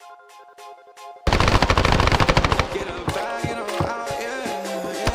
Get a bag and I'm out, yeah.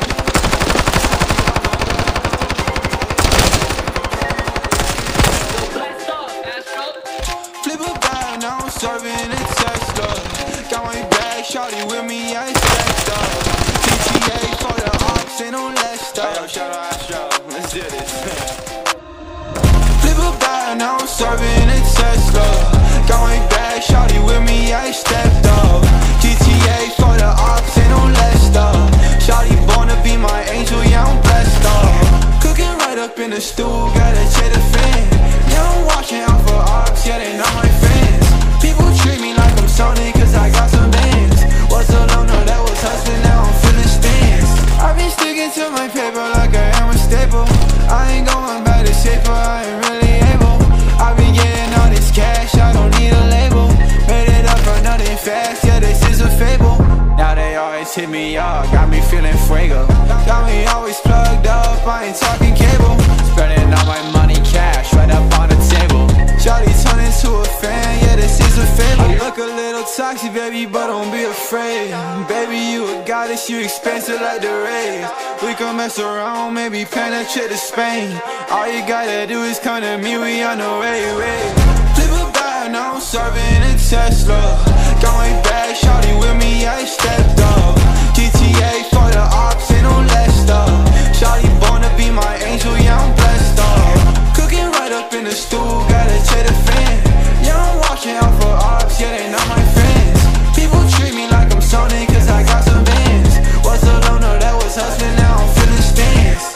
Blast off, Astro. Flip a bag, now I'm serving a Tesla. Got my bag, shawty with me, I stacked up. GTA for the ops, ain't no less stuff. Hey, yo, shout out Astro, let's do this. Flip a bag, now I'm serving a Tesla. Got my bag, shawty with me, I stepped up. GTA for the ops, ain't no less stuff. Shawty born to be my angel, yeah, I'm blessed up. Cooking right up in the stool, gotta check the fan. Yeah, I'm watching out for ops, yeah, they not my friends. People treat me like I'm Sony, cause I got some bands. Was a loner that was hustling, now I'm feeling stands. I've been sticking to my paper like I am a staple. I ain't going back to safer, I ain't really able. I've been getting all this cash, I don't need a label. Made it up for nothing fast, yeah, this is a fable. Now they always hit me up, got me feeling fuego. Got me always plugged up, I ain't talking cable. Spending all my money cash, right up on the table. Shawty turn into a fan, yeah, this is a fable. I look a little toxic, baby, but don't be afraid. Baby, you a goddess, you expensive like the rays. We can mess around, maybe penetrate to Spain. All you gotta do is come to me, we on the way. Flip a bag, now I'm serving a Tesla. Got my bag, shawty with me, I stepped up. GTA for the ops, ain't no less stuff. Shawty born to be my angel, yeah, I'm blessed up. Cooking right up in the stool, gotta check the fan. Yeah, I'm watching out for ops, yeah, they not my friends. People treat me like I'm Sony, cause I got some bands. Was a loner that was hustling, now I'm feeling stands.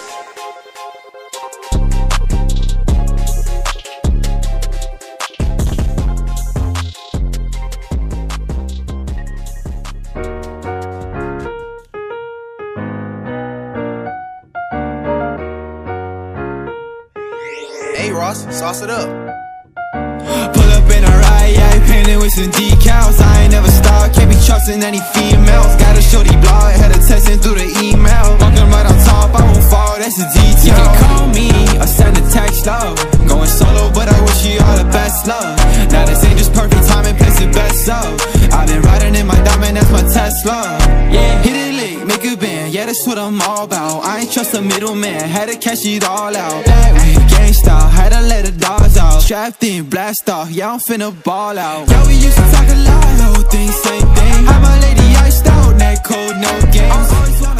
Hey Ross, sauce it up. Pull up in a ride, yeah, painted with some decals. I ain't never stopped, can't be trusting any females. Got a shorty blog, had her texting through the email. Walking right on top, I won't fall, that's a detail. You can call me or send a text, love. Going solo, but I wish you all the best, love. Now this ain't just perfect timing, place it best up. I've been riding in my diamond, that's my Tesla. Yeah, hit it lick, make a band, yeah, that's what I'm all about. I ain't trust a middleman, had to cash it all out. Ay, gang style, had to let the dogs out. Strapped in, blast off, yeah, I'm finna ball out. Yeah, we used to talk a lot, whole thing, same thing. Had my lady iced out, neck cold, no games.